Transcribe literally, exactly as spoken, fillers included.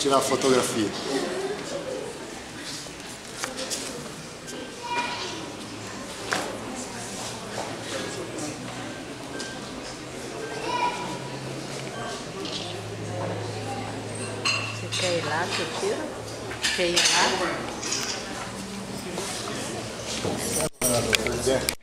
tirar a fotografia. Você quer ir lá, você tira? Quer ir lá? Pois é.